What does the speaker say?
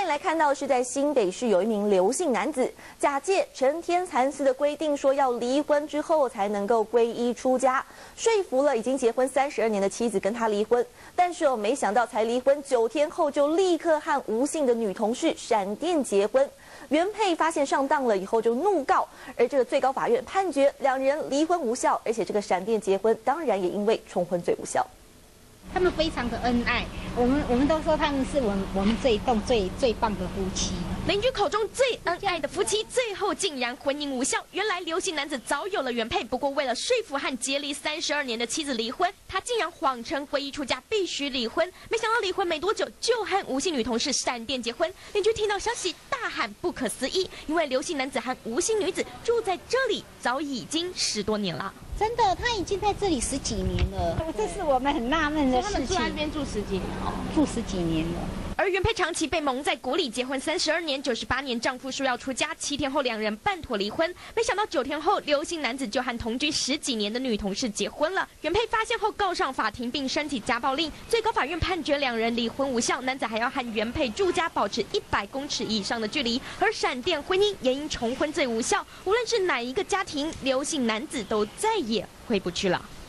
迎来看到的是在新北市有一名刘姓男子假借成天蚕丝的规定，说要离婚之后才能够皈依出家，说服了已经结婚32年的妻子跟他离婚。但是没想到才离婚9天后，就立刻和吴姓的女同事闪电结婚。原配发现上当了以后就怒告，而这个最高法院判决两人离婚无效，而且这个闪电结婚当然也因为重婚罪无效。 他们非常的恩爱，我们都说他们是我们这一栋最棒的夫妻。 邻居口中最恩爱的夫妻，最后竟然婚姻无效。原来刘姓男子早有了原配，不过为了说服和结离32年的妻子离婚，他竟然谎称皈依出家必须离婚。没想到离婚没多久就和吴姓女同事闪电结婚。邻居听到消息大喊不可思议，因为刘姓男子和吴姓女子住在这里早已经10多年了。 真的，他已经在这里10几年了，这是我们很纳闷的事情。 他们住在那边住10几年哦， 住10几年了。 而原配长期被蒙在鼓里，结婚32年，98年丈夫说要出家，7天后两人办妥离婚。没想到9天后，刘姓男子就和同居10几年的女同事结婚了。原配发现后告上法庭，并申请家暴令，最高法院判决两人离婚无效，男子还要和原配住家保持100公尺以上的距离。而闪电婚姻也因重婚罪无效，无论是哪一个家庭，刘姓男子都再也回不去了。